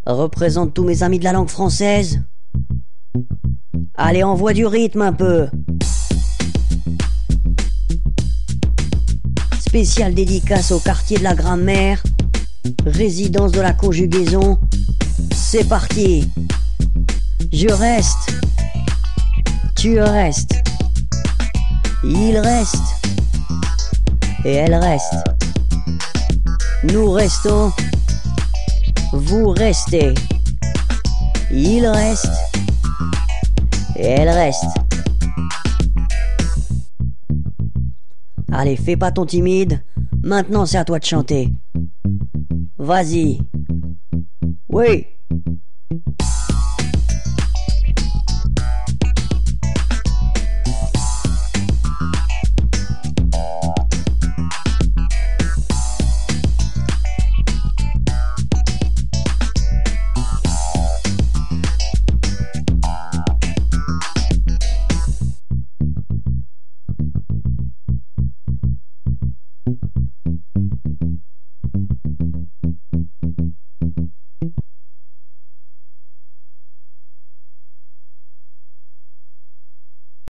représente tous mes amis de la langue française. Allez, envoie du rythme un peu. Spéciale dédicace au quartier de la grammaire, résidence de la conjugaison. C'est parti. Je reste. Tu restes. Il reste. Et elle reste. Nous restons. Vous restez. Il reste. Et elle reste. Allez, fais pas ton timide. Maintenant, c'est à toi de chanter. Vas-y. Oui.